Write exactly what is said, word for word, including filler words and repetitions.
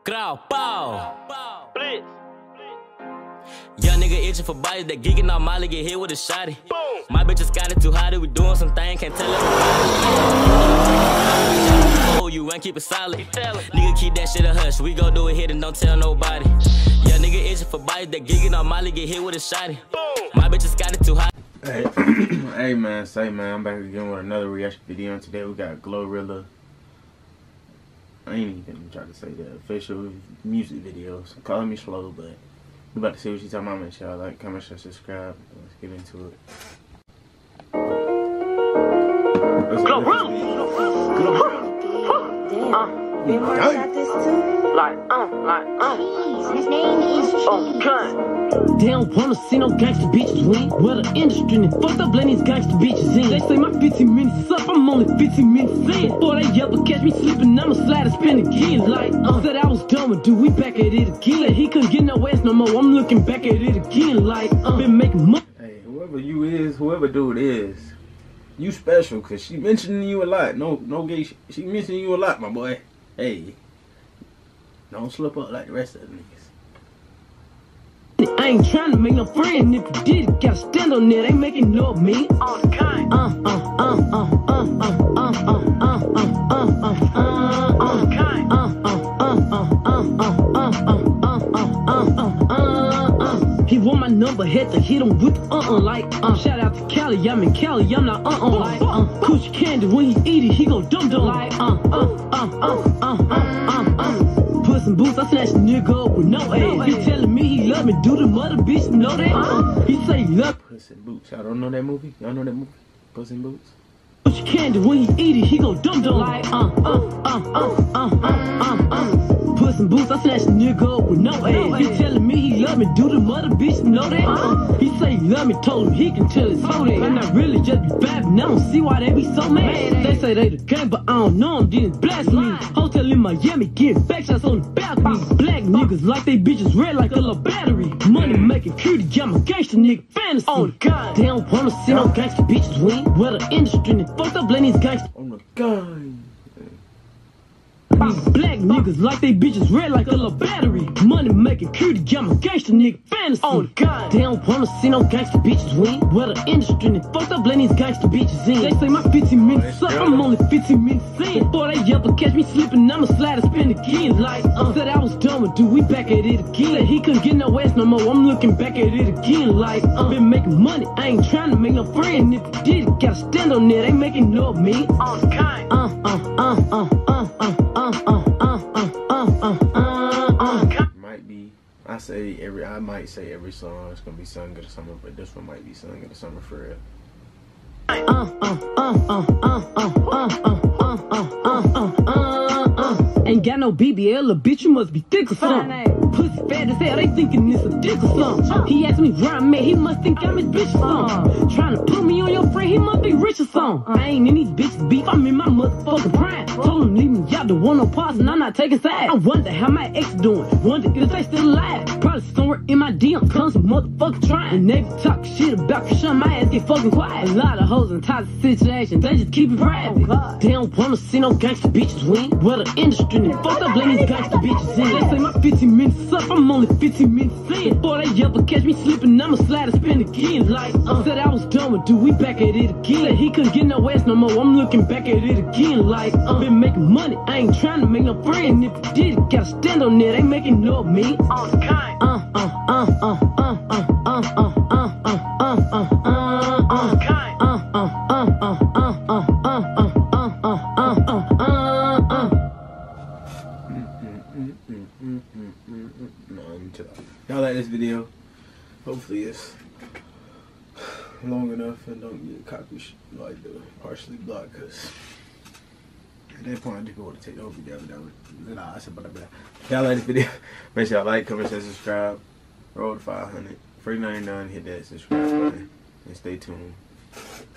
Crow, pow. Blitz. Young nigga itching for bodies that geeking on Molly, get hit with a shotty. Boom. My bitches got it too hot, we doing some thing, can't tell everybody. Oh, you ain't keep it solid. Nigga keep that shit a hush, we gon' do it here and don't tell nobody. Young nigga itching for bodies that geeking on Molly, get hit with a shotty. Boom. My bitches got it too hot. Hey, hey man, say man, I'm back again with another reaction video, and today we got Glorilla. I ain't even try to say the official music videos. Calling me slow, but we about to see what she's talking about. Make sure y'all like, comment, share, subscribe. Let's get into it. Glorilla. Damn. Uh, got this too? Like, uh, like, uh. Jeez, his name is Okay. They don't wanna see no gangsta bitches win. Well, the industry and fucked up letting these gangsta bitches in. They say my fifteen minutes up, I'm only fifteen minutes in. Before they ever catch me slipping, I'ma slide and spin again. Like, uh, said I was done with dude, we back at it again. Said he couldn't get no ass no more, I'm looking back at it again. Like, uh, been making money. Hey, whoever you is, whoever dude is, you special, cause she mentioning you a lot. No, no gay, she, she mentioning you a lot, my boy. Hey, don't slip up like the rest of the niggas. I ain't trying to make no friend. If you did it, gotta stand on it. Ain't making no of me. On the kind. Uh, uh, uh, uh, uh, uh, uh, uh, uh, uh, uh, uh, On the kind. uh, uh, uh, uh, uh, uh, uh, uh, uh, uh, uh. He want my number, had to hit him with the uh-uh, like, uh. Shout out to Cali, I'm in Cali, I'm not uh-uh, like, uh. Coochie candy, when he eat it, he go dum-dum, like, uh, uh, uh, uh, uh, uh, uh, uh. Put some boots, I snatch a nigga up with no ass. He telling me he love me, do the mother bitch know that? Uh, he say love. Puss in Boots. Y'all don't know that movie? Y'all know that movie? Puss in Boots. Coochie candy, when he eat it, he go dum-dum, like, uh, uh, uh, uh, uh, uh, uh, uh. Put some boots, I snatch a nigga up with no ass. He telling me he love me, do the mother bitch know that? Uh, he say he love me, told him he can tell his hoe that. And I really just be vibing, I don't see why they be so mad. They say they the gang, but I don't know them, then blasphemy. Hotel in Miami, getting back shots on the balcony. Black niggas like they bitches red like a little battery. Money making cutie, I'm a gangster nigga, fantasy. On the gun, they don't wanna see no gangster bitches win. Well, the industry and fucked up letting these gangsters. On the gun. These black niggas like they bitches red like a little battery. Money making cutie, I'm a gangster nigga, fantasy. On the gun, they don't wanna see no gangster bitches win. Well, the industry and fucked up letting these gangster bitches in. They say my fifteen minutes up, I'm only fifteen minutes in. Before they ever catch me slipping, I'ma slide and spin again. Like, uh, said I was done with dude, we back at it again. Said he couldn't get no ass no more, I'm looking back at it again. Like, uh, been making money, I ain't trying to make no friend. If you did it, gotta stand on it, ain't making no of me. On the kind. Uh, uh, uh, uh, uh, uh. Uh, uh, uh, uh, uh, uh, uh. Might be, I say every, I might say every song is gonna be sung in the summer, but this one might be sung in the summer for real. Uh, uh, uh, uh, uh, uh, uh, uh, uh, uh, uh, uh, uh. Ain't got no B B L, a bitch, you must be thick or something. Pussy fat as hell, they thinking it's a dick or something. He asked me where I'm at, he must think I'm his bitch or something. Trying to put me on your friend, he must be rich or something. I ain't in these bitches beef, I'm in my motherfucking prime. Told him leave me out, the one no parts, and I'm not taking sides. I wonder how my ex doing, wonder if they still alive. Probably somewhere in my D M, comes some motherfucker trying. And they talk shit about Krishan, my ass get fucking quiet. A lot of hoes in toxic situations, they just keep it private. They don't wanna see no gangsta bitches win. Well, the industry and fucked up letting these gangsta bitches in. They say my fifteen minutes up, I'm only fifteen minutes in. Before they ever catch me slipping, I'ma slide and spin again. Like, uh, said I was done with dude, we back at it again. Said he couldn't get no ass no more, I'm looking back at it again. Like, uh, been making money, I ain't trying to make no friend. If you did it, gotta stand on it, ain't making no of me. On the kind. Uh, uh, uh, uh, uh, uh, uh, uh, uh, uh, uh, uh, uh, On the kind. uh, uh, uh, uh, uh, uh, uh, uh, uh, uh, uh, uh, uh. No, let me chill out. Y'all like this video? Hopefully it's long enough and don't get copy like the partially blocked, cause at that point I just want to take the whole video down. Nah, I said blah blah. Y'all like this video? Make sure y'all like, comment, share, subscribe. Roll to five hundred. Free ninety-nine. Hit that subscribe button and stay tuned.